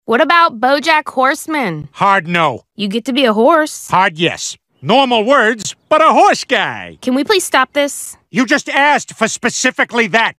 What about Bojack Horseman? Hard no. You get to be a horse. Hard yes. Normal words, but a horse guy. Can we please stop this? You just asked for specifically that.